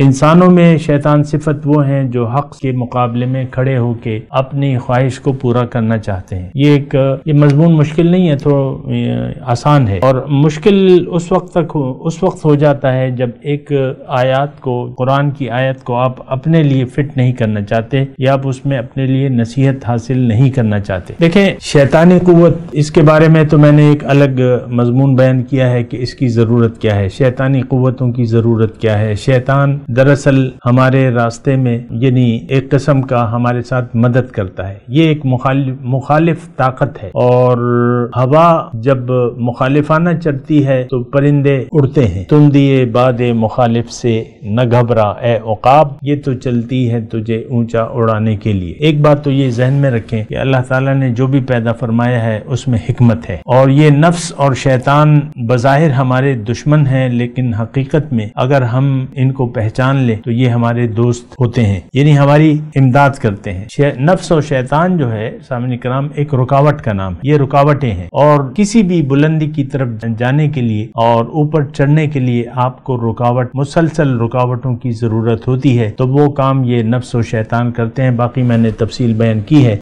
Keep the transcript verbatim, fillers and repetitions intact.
انسانوں میں شیطان صفت وہ ہیں جو حق کے مقابلے میں کھڑے ہو کے اپنی خواہش کو پورا کرنا چاہتے ہیں۔ یہ ایک یہ مضمون مشکل نہیں ہے، تو آسان ہے، اور مشکل اس وقت تک اس وقت ہو جاتا ہے جب ایک آیات کو، قرآن کی آیت کو آپ اپنے لیے فٹ نہیں کرنا چاہتے، یا آپ اس میں اپنے لیے نصیحت حاصل نہیں کرنا چاہتے۔ دیکھیں، شیطانی قوت، اس کے بارے میں تو میں نے ایک الگ مضمون بیان کیا ہے کہ اس کی ضرورت کیا ہے، شیطانی قوتوں کی ضرورت کیا ہے۔ شیطان دراصل ہمارے راستے میں یعنی ایک قسم کا ہمارے ساتھ مدد کرتا ہے، یہ ایک مخالف مخالف طاقت ہے، اور ہوا جب مخالفانہ چلتی ہے تو پرندے اڑتے ہیں۔ تم دیے باد مخالف سے نہ گھبرا اے عقاب، یہ تو چلتی ہے تجھے اونچا اڑانے کے لیے۔ ایک بات تو یہ ذہن میں رکھیں کہ اللہ تعالیٰ نے جو بھی پیدا فرمایا ہے اس میں حکمت ہے، اور یہ نفس اور شیطان بظاہر ہمارے دشمن ہیں، لیکن حقیقت میں اگر ہم ان کو پہچان لیں تو یہ ہمارے دوست ہوتے ہیں، یعنی ہماری امداد کرتے ہیں۔ نفس اور شیطان جو ہے سامعین کرام ایک رکاوٹ کا نام ہے، یہ رکاوٹیں ہیں، اور کسی بھی بلندی کی طرف جانے کے لیے اور اوپر چڑھنے کے لیے آپ کو رکاوٹ، مسلسل رکاوٹوں کی ضرورت ہوتی ہے، تو وہ کام یہ نفس و شیطان کرتے ہیں۔ باقی میں نے تفصیل بیان کی ہے۔